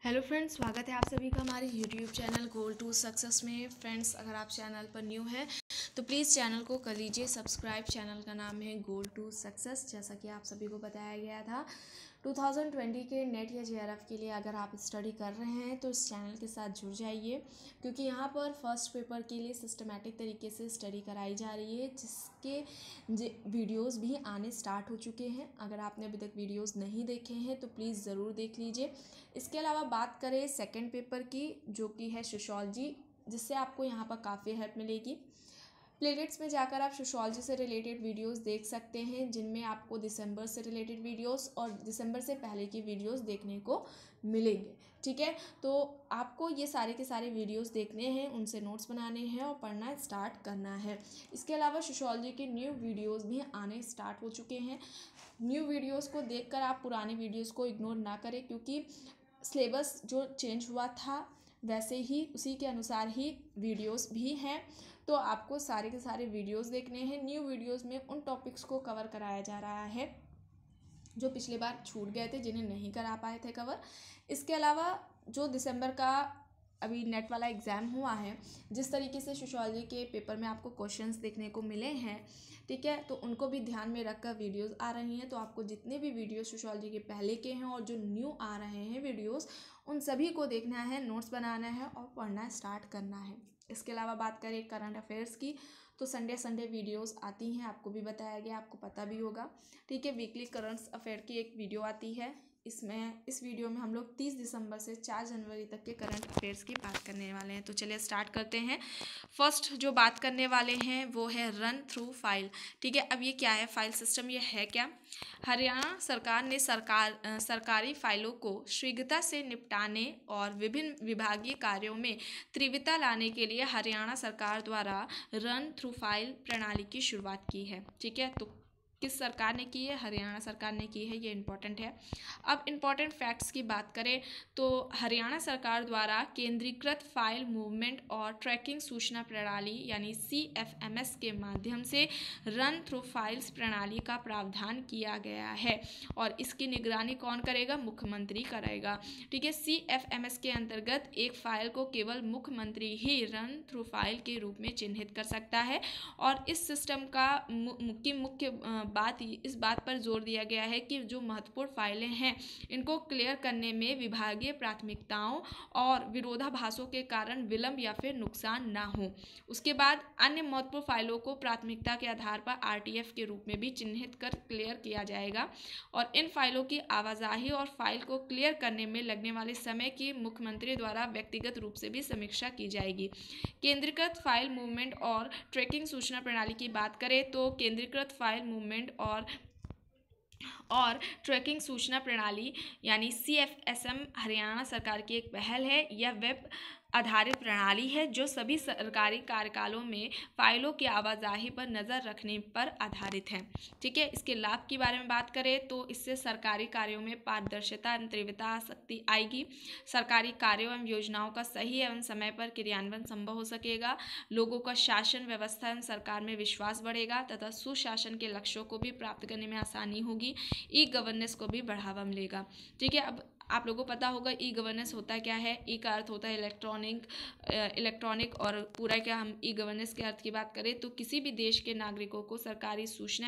Hello friends, स्वागत है आप सभी का हमारे YouTube channel goal to success में। फ्रेंड्स, अगर आप चैनल पर न्यू हैं तो प्लीज़ चैनल को कर लीजिए सब्सक्राइब। चैनल का नाम है गोल टू सक्सेस। जैसा कि आप सभी को बताया गया था 2020 के नेट या जेआरएफ के लिए अगर आप स्टडी कर रहे हैं तो इस चैनल के साथ जुड़ जाइए, क्योंकि यहाँ पर फर्स्ट पेपर के लिए सिस्टमेटिक तरीके से स्टडी कराई जा रही है, जिसके वीडियोस भी आने स्टार्ट हो चुके हैं। अगर आपने अभी तक वीडियोस नहीं देखे हैं तो प्लीज़ ज़रूर देख लीजिए। इसके अलावा बात करें सेकंड पेपर की, जो कि है सोशियोलॉजी, जिससे आपको यहाँ पर काफ़ी हेल्प मिलेगी। प्लेलिस्ट्स में जाकर आप सोशियोलॉजी से रिलेटेड वीडियोस देख सकते हैं, जिनमें आपको दिसंबर से रिलेटेड वीडियोस और दिसंबर से पहले की वीडियोस देखने को मिलेंगे। ठीक है, तो आपको ये सारे के सारे वीडियोस देखने हैं, उनसे नोट्स बनाने हैं और पढ़ना स्टार्ट करना है। इसके अलावा सोशियोलॉजी के न्यू वीडियोस भी आने स्टार्ट हो चुके हैं। न्यू वीडियोस को देखकर आप पुरानी वीडियोस को इग्नोर ना करें, क्योंकि सिलेबस जो चेंज हुआ था वैसे ही उसी के अनुसार ही वीडियोस भी हैं। तो आपको सारे के सारे वीडियोस देखने हैं। न्यू वीडियोस में उन टॉपिक्स को कवर कराया जा रहा है जो पिछले बार छूट गए थे, जिन्हें नहीं करा पाए थे कवर। इसके अलावा जो दिसंबर का अभी नेट वाला एग्ज़ाम हुआ है, जिस तरीके से सोशियोलॉजी के पेपर में आपको क्वेश्चंस देखने को मिले हैं, ठीक है, तो उनको भी ध्यान में रखकर वीडियोस आ रही हैं। तो आपको जितने भी वीडियोस सोशियोलॉजी के पहले के हैं और जो न्यू आ रहे हैं वीडियोस, उन सभी को देखना है, नोट्स बनाना है और पढ़ना स्टार्ट करना है। इसके अलावा बात करें करंट अफेयर्स की, तो संडे वीडियोस आती हैं, आपको भी बताया गया, आपको पता भी होगा। ठीक है, वीकली करंट अफेयर की एक वीडियो आती है। इस वीडियो में हम लोग 30 दिसंबर से 4 जनवरी तक के करंट अफेयर्स की बात करने वाले हैं। तो चलिए स्टार्ट करते हैं। फर्स्ट जो बात करने वाले हैं वो है रन थ्रू फाइल। ठीक है, अब ये क्या है फाइल सिस्टम, ये है क्या? हरियाणा सरकार ने सरकारी फाइलों को शीघ्रता से निपटाने और विभिन्न विभागीय कार्यों में तीव्रता लाने के लिए हरियाणा सरकार द्वारा रन थ्रू फाइल प्रणाली की शुरुआत की है। ठीक है, तो किस सरकार ने की है? हरियाणा सरकार ने की है, ये इम्पॉर्टेंट है। अब इम्पॉर्टेंट फैक्ट्स की बात करें तो हरियाणा सरकार द्वारा केंद्रीकृत फाइल मूवमेंट और ट्रैकिंग सूचना प्रणाली यानी CFMS के माध्यम से रन थ्रू फाइल्स प्रणाली का प्रावधान किया गया है, और इसकी निगरानी कौन करेगा? मुख्यमंत्री करेगा। ठीक है, CFMS के अंतर्गत एक फाइल को केवल मुख्यमंत्री ही रन थ्रू फाइल के रूप में चिन्हित कर सकता है, और इस सिस्टम का मुख्य बात इस बात पर जोर दिया गया है कि जो महत्वपूर्ण फाइलें हैं इनको क्लियर करने में विभागीय प्राथमिकताओं और विरोधाभासों के कारण विलंब या फिर नुकसान ना हो। उसके बाद अन्य महत्वपूर्ण फाइलों को प्राथमिकता के आधार पर RTF के रूप में भी चिन्हित कर क्लियर किया जाएगा, और इन फाइलों की आवाजाही और फाइल को क्लियर करने में लगने वाले समय की मुख्यमंत्री द्वारा व्यक्तिगत रूप से भी समीक्षा की जाएगी। केंद्रीकृत फाइल मूवमेंट और ट्रैकिंग सूचना प्रणाली की बात करें तो केंद्रीकृत फाइल मूवमेंट और ट्रैकिंग सूचना प्रणाली यानी CFSM हरियाणा सरकार की एक पहल है। यह वेब आधारित प्रणाली है जो सभी सरकारी कार्यकालों में फाइलों की आवाजाही पर नज़र रखने पर आधारित है। ठीक है, इसके लाभ के बारे में बात करें तो इससे सरकारी कार्यों में पारदर्शिता एवं तीव्रता आ सकती आएगी। सरकारी कार्यों एवं योजनाओं का सही एवं समय पर क्रियान्वयन संभव हो सकेगा। लोगों का शासन व्यवस्था एवं सरकार में विश्वास बढ़ेगा तथा सुशासन के लक्ष्यों को भी प्राप्त करने में आसानी होगी। ई-गवर्नेंस को भी बढ़ावा मिलेगा। ठीक है, अब आप लोगों को पता होगा ई-गवर्नेंस होता क्या है। ई का अर्थ होता है इलेक्ट्रॉनिक और पूरा क्या, हम ई-गवर्नेंस के अर्थ की बात करें तो किसी देश के नागरिकों को सरकारी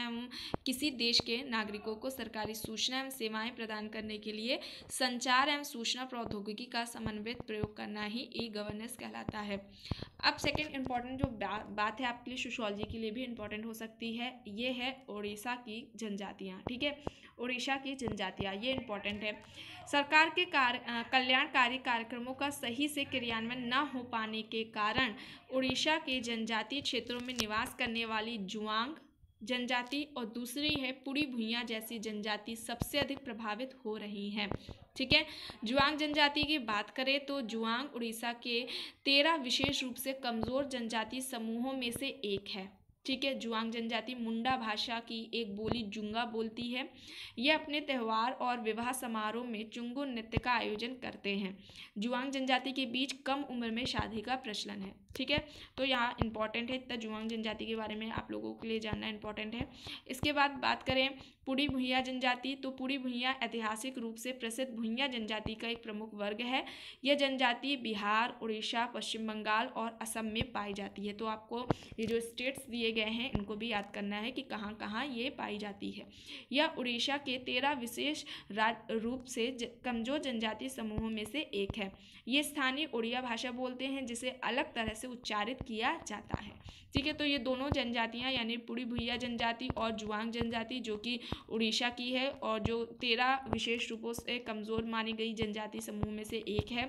सूचना एवं सेवाएं प्रदान करने के लिए संचार एवं सूचना प्रौद्योगिकी का समन्वित प्रयोग करना ही ई-गवर्नेंस कहलाता है। अब सेकेंड इम्पॉर्टेंट जो बात है आपके लिए, सोशियोलॉजी के लिए भी इम्पॉर्टेंट हो सकती है, ये है उड़ीसा की जनजातियाँ। ठीक है, उड़ीसा की जनजातियाँ ये इम्पॉर्टेंट है। सरकार के कल्याणकारी कार्यक्रमों का सही से क्रियान्वयन न हो पाने के कारण उड़ीसा के जनजातीय क्षेत्रों में निवास करने वाली जुआंग जनजाति और दूसरी है पुड़ी भुइयां जैसी जनजाति सबसे अधिक प्रभावित हो रही हैं। ठीक है, जुआंग जनजाति की बात करें तो जुआंग उड़ीसा के 13 विशेष रूप से कमज़ोर जनजाति समूहों में से एक है। ठीक है। जुआंग जनजाति मुंडा भाषा की एक बोली जुंगा बोलती है। ये अपने त्यौहार और विवाह समारोह में चुंगू नृत्य का आयोजन करते हैं। जुआंग जनजाति के बीच कम उम्र में शादी का प्रचलन है। ठीक है, तो यहाँ इंपॉर्टेंट है, इतना जुआंग जनजाति के बारे में आप लोगों के लिए जानना इंपॉर्टेंट है। इसके बाद बात करें पुड़ी भुइयां जनजाति, तो पुड़ी भुइयां ऐतिहासिक रूप से प्रसिद्ध भुइयां जनजाति का एक प्रमुख वर्ग है। यह जनजाति बिहार, उड़ीसा, पश्चिम बंगाल और असम में पाई जाती है। तो आपको ये जो स्टेट्स दिए गए हैं इनको भी याद करना है कि कहाँ कहाँ ये पाई जाती है। यह उड़ीसा के 13 विशेष रूप से कमजोर जनजाति समूहों में से एक है। ये स्थानीय उड़िया भाषा बोलते हैं जिसे अलग तरह से उच्चारित किया जाता है। ठीक है, तो ये दोनों जनजातियां यानी पुड़ी भुइयां जनजाति और जुआंग जनजाति जो कि उड़ीसा की है और जो 13 विशेष रूपों से कमज़ोर मानी गई जनजाति समूह में से एक है,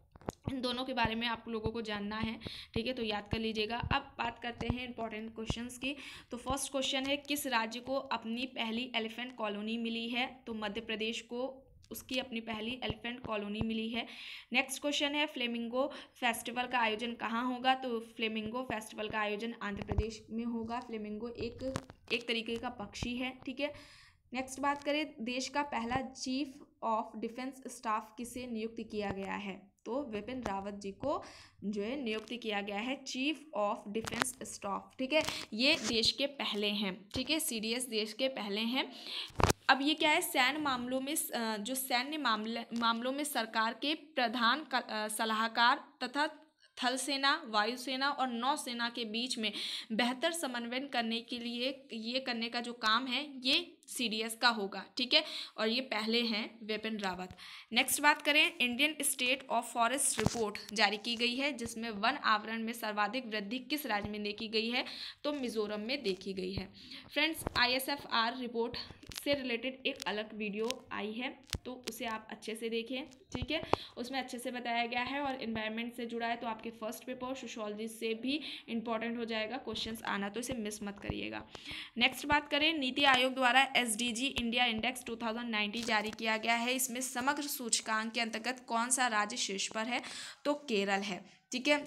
इन दोनों के बारे में आप लोगों को जानना है। ठीक है, तो याद कर लीजिएगा। अब बात करते हैं इंपॉर्टेंट क्वेश्चंस की। तो फर्स्ट क्वेश्चन है किस राज्य को अपनी पहली एलिफेंट कॉलोनी मिली है? तो मध्य प्रदेश को उसकी अपनी पहली एलिफेंट कॉलोनी मिली है। नेक्स्ट क्वेश्चन है फ्लेमिंगो फेस्टिवल का आयोजन कहाँ होगा? तो फ्लेमिंगो फेस्टिवल का आयोजन आंध्र प्रदेश में होगा। फ्लेमिंगो एक तरीके का पक्षी है। ठीक है, नेक्स्ट बात करें देश का पहला चीफ ऑफ डिफेंस स्टाफ किसे नियुक्त किया गया है? तो विपिन रावत जी को जो है नियुक्त किया गया है चीफ ऑफ डिफेंस स्टाफ। ठीक है, ये देश के पहले हैं। ठीक है, सीडीएस देश के पहले हैं। अब ये क्या है, सैन्य मामलों में जो सैन्य मामलों में सरकार के प्रधान सलाहकार तथा थल सेना, वायुसेना और नौसेना के बीच में बेहतर समन्वय करने के लिए ये करने का जो काम है ये सीडीएस का होगा। ठीक है, और ये पहले हैं विपिन रावत। नेक्स्ट बात करें Indian state of forest report जारी की गई है जिसमें वन आवरण में सर्वाधिक वृद्धि किस राज्य में देखी गई है? तो मिजोरम में देखी गई है। फ्रेंड्स, ISFR रिपोर्ट से रिलेटेड एक अलग वीडियो आई है तो उसे आप अच्छे से देखें। ठीक है, उसमें अच्छे से बताया गया है और एनवायरनमेंट से जुड़ा है तो आपके फर्स्ट पेपर सोशियोलॉजी से भी इंपॉर्टेंट हो जाएगा क्वेश्चंस आना, तो इसे मिस मत करिएगा। नेक्स्ट बात करें नीति आयोग द्वारा SDG इंडिया इंडेक्स 2019 जारी किया गया है। इसमें समग्र सूचकांक के अंतर्गत कौन सा राज्य शीर्ष पर है? तो केरल है। ठीक है,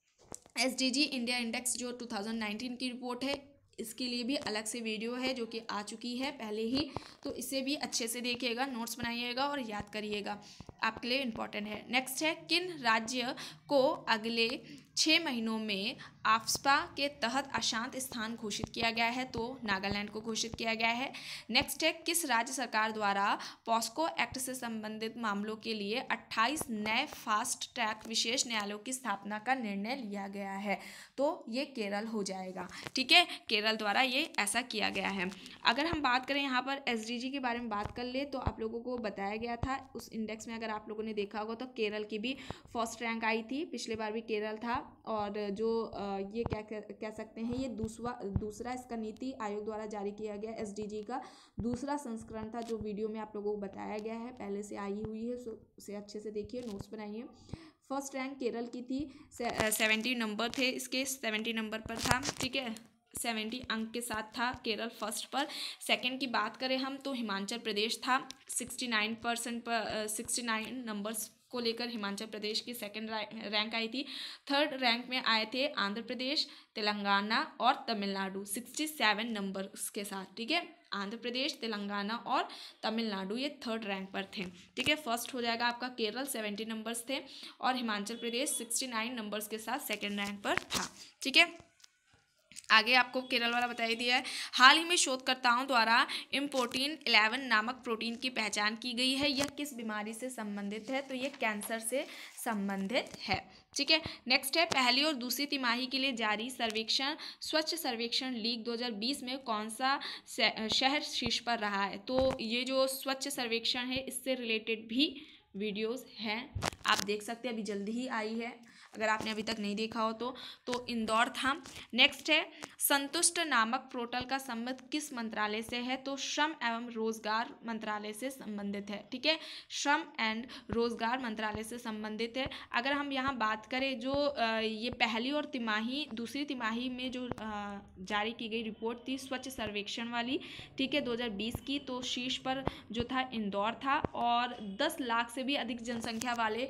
SDG इंडिया इंडेक्स जो 2019 की रिपोर्ट है इसके लिए भी अलग से वीडियो है जो कि आ चुकी है पहले ही, तो इसे भी अच्छे से देखिएगा, नोट्स बनाइएगा और याद करिएगा, आपके लिए इम्पोर्टेंट है। नेक्स्ट है किन राज्य को अगले 6 महीनों में आफ्स्पा के तहत अशांत स्थान घोषित किया गया है? तो नागालैंड को घोषित किया गया है। नेक्स्ट है किस राज्य सरकार द्वारा पॉस्को एक्ट से संबंधित मामलों के लिए 28 नए फास्ट ट्रैक विशेष न्यायालयों की स्थापना का निर्णय लिया गया है? तो ये केरल हो जाएगा। ठीक है, केरल द्वारा ये ऐसा किया गया है। अगर हम बात करें यहाँ पर SDG के बारे में बात कर ले तो आप लोगों को बताया गया था उस इंडेक्स में, अगर आप लोगों ने देखा होगा तो केरल की भी फर्स्ट रैंक आई थी, पिछले बार भी केरल था। और जो ये क्या कह सकते हैं, ये दूसरा इसका नीति आयोग द्वारा जारी किया गया SDG का दूसरा संस्करण था जो वीडियो में आप लोगों को बताया गया है, पहले से आई हुई है, सो उसे अच्छे से देखिए, नोट्स बनाइए। फर्स्ट रैंक केरल की थी, 70 नंबर थे इसके, 70 नंबर पर था। ठीक है, 70 अंक के साथ था केरल फर्स्ट पर। सेकंड की बात करें हम तो हिमाचल प्रदेश था 69% पर, 69 नंबर्स को लेकर हिमाचल प्रदेश की सेकंड रैंक आई थी। थर्ड रैंक में आए थे आंध्र प्रदेश, तेलंगाना और तमिलनाडु 67 नंबर्स के साथ। ठीक है, आंध्र प्रदेश, तेलंगाना और तमिलनाडु ये थर्ड रैंक पर थे। ठीक है, फर्स्ट हो जाएगा आपका केरल, 70 नंबर्स थे और हिमाचल प्रदेश 69 नंबर्स के साथ सेकेंड रैंक पर था। ठीक है, आगे आपको केरल वाला बताई दिया है। हाल ही में शोधकर्ताओं द्वारा इम्पोर्टिन 11 नामक प्रोटीन की पहचान की गई है। यह किस बीमारी से संबंधित है? तो यह कैंसर से संबंधित है। ठीक है, नेक्स्ट है पहली और दूसरी तिमाही के लिए जारी सर्वेक्षण स्वच्छ सर्वेक्षण लीग 2020 में कौन सा शहर शीर्ष पर रहा है? तो ये जो स्वच्छ सर्वेक्षण है इससे रिलेटेड भी वीडियोस हैं, आप देख सकते हैं, अभी जल्दी ही आई है, अगर आपने अभी तक नहीं देखा हो तो इंदौर था। नेक्स्ट है संतुष्ट नामक पोर्टल का संबंध किस मंत्रालय से है? तो श्रम एवं रोजगार मंत्रालय से संबंधित है। ठीक है, श्रम एंड रोजगार मंत्रालय से संबंधित है। अगर हम यहाँ बात करें जो ये पहली और दूसरी तिमाही में जो जारी की गई रिपोर्ट थी स्वच्छ सर्वेक्षण वाली, ठीक है, 2020 की, तो शीर्ष पर जो था इंदौर था और 10 लाख से भी अधिक जनसंख्या वाले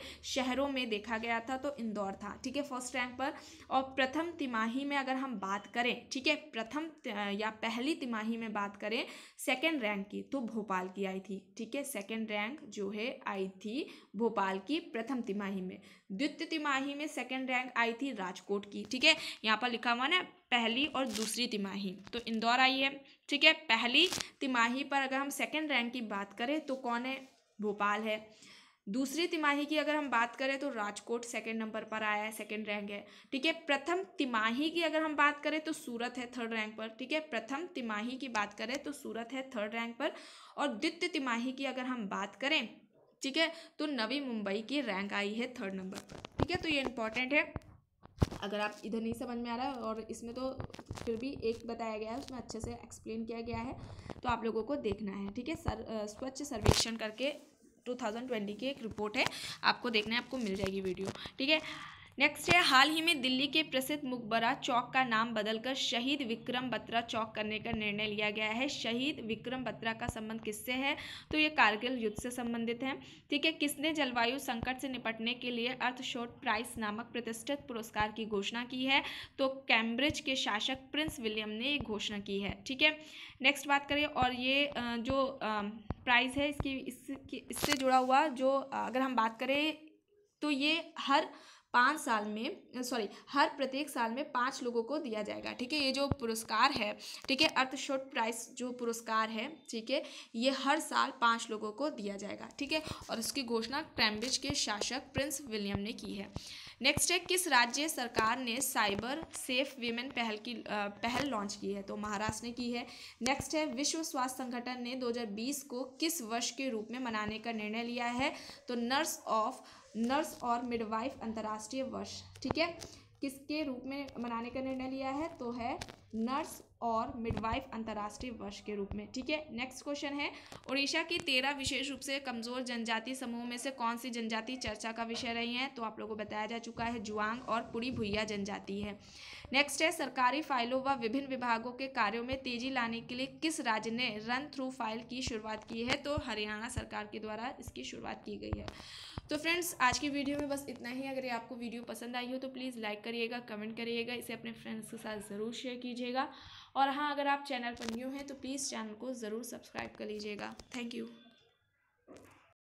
शहरों में देखा गया था तो इंदौर था, ठीक है, फर्स्ट रैंक पर। और प्रथम तिमाही में अगर हम बात करें, ठीक है, प्रथम या पहली तिमाही में बात करें सेकेंड रैंक की तो भोपाल की आई थी, ठीक है, सेकेंड रैंक जो है आई थी भोपाल की प्रथम तिमाही में। द्वितीय तिमाही में सेकेंड रैंक आई थी राजकोट की, ठीक है, यहाँ पर लिखा हुआ ना पहली और दूसरी तिमाही, तो इंदौर आई है, ठीक है। पहली तिमाही पर अगर हम सेकेंड रैंक की बात करें तो कौन है, भोपाल है। दूसरी तिमाही की अगर हम बात करें तो राजकोट सेकंड नंबर पर आया है, सेकंड रैंक है, ठीक है। प्रथम तिमाही की अगर हम बात करें तो सूरत है थर्ड रैंक पर, ठीक है, प्रथम तिमाही की बात करें तो सूरत है थर्ड रैंक पर। और द्वितीय तिमाही की अगर हम बात करें, ठीक है, तो नवी मुंबई की रैंक आई है थर्ड नंबर पर, ठीक है। तो ये इंपॉर्टेंट है, अगर आप इधर नहीं समझ में आ रहा है और इसमें तो फिर भी एक बताया गया है, उसमें अच्छे से एक्सप्लेन किया गया है, तो आप लोगों को देखना है, ठीक है। स्वच्छ सर्वेक्षण करके 2020 की एक रिपोर्ट है, आपको देखना है, आपको मिल जाएगी वीडियो, ठीक है। नेक्स्ट है, हाल ही में दिल्ली के प्रसिद्ध मुकबरा चौक का नाम बदलकर शहीद विक्रम बत्रा चौक करने का निर्णय लिया गया है। शहीद विक्रम बत्रा का संबंध किससे है, तो ये कारगिल युद्ध से संबंधित है, ठीक है। किसने जलवायु संकट से निपटने के लिए अर्थशोर्ट प्राइज नामक प्रतिष्ठित पुरस्कार की घोषणा की है, तो कैम्ब्रिज के शासक प्रिंस विलियम ने ये घोषणा की है, ठीक है। नेक्स्ट बात करें, और ये जो प्राइज़ है इससे जुड़ा हुआ जो अगर हम बात करें तो ये हर 5 साल में हर प्रत्येक साल में 5 लोगों को दिया जाएगा, ठीक है। ये जो पुरस्कार है, ठीक है, अर्थशोर्ट प्राइज जो पुरस्कार है, ठीक है, ये हर साल 5 लोगों को दिया जाएगा, ठीक है। और इसकी घोषणा कैम्ब्रिज के शासक प्रिंस विलियम ने की है। नेक्स्ट है, किस राज्य सरकार ने साइबर सेफ वीमेन पहल लॉन्च की है, तो महाराष्ट्र ने की है। नेक्स्ट है, विश्व स्वास्थ्य संगठन ने 2020 को किस वर्ष के रूप में मनाने का निर्णय लिया है, तो नर्स और मिडवाइफ अंतर्राष्ट्रीय वर्ष, ठीक है, किसके रूप में मनाने का निर्णय लिया है, तो है नर्स और मिडवाइफ अंतर्राष्ट्रीय वर्ष के रूप में, ठीक है। नेक्स्ट क्वेश्चन है, उड़ीसा की 13 विशेष रूप से कमजोर जनजाति समूह में से कौन सी जनजाति चर्चा का विषय रही है, तो आप लोगों को बताया जा चुका है, जुआंग और पुड़ी भुइया जनजाति है। नेक्स्ट है, सरकारी फाइलों व विभिन्न विभागों के कार्यों में तेजी लाने के लिए किस राज्य ने रन थ्रू फाइल की शुरुआत की है, तो हरियाणा सरकार के द्वारा इसकी शुरुआत की गई है। तो फ्रेंड्स, आज की वीडियो में बस इतना ही। अगर आपको वीडियो पसंद आई हो तो प्लीज़ लाइक करिएगा, कमेंट करिएगा, इसे अपने फ्रेंड्स के साथ ज़रूर शेयर कीजिएगा। और हाँ, अगर आप चैनल पर न्यू हैं तो प्लीज़ चैनल को ज़रूर सब्सक्राइब कर लीजिएगा। Thank you.